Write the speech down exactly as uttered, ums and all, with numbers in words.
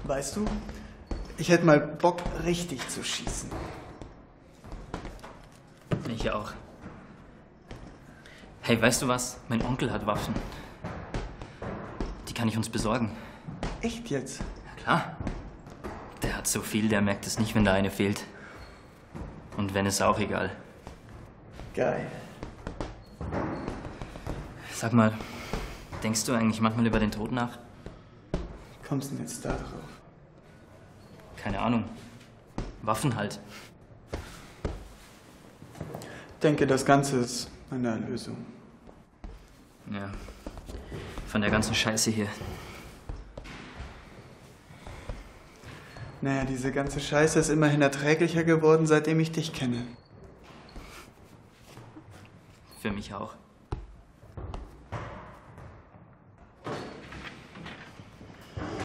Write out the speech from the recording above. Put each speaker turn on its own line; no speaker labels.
Weißt du, ich hätte mal Bock, richtig zu schießen.
Ich auch. Hey, weißt du was? Mein Onkel hat Waffen. Die kann ich uns besorgen.
Echt jetzt?
Ja, klar. Der hat so viel, der merkt es nicht, wenn da eine fehlt. Und wenn, ist auch egal.
Geil.
Sag mal, denkst du eigentlich manchmal über den Tod nach?
Wie kommst du denn jetzt da drauf?
Keine Ahnung. Waffen halt.
Ich denke, das Ganze ist eine Erlösung.
Ja. Von der ganzen Scheiße hier.
Naja, diese ganze Scheiße ist immerhin erträglicher geworden, seitdem ich dich kenne.
Für mich auch.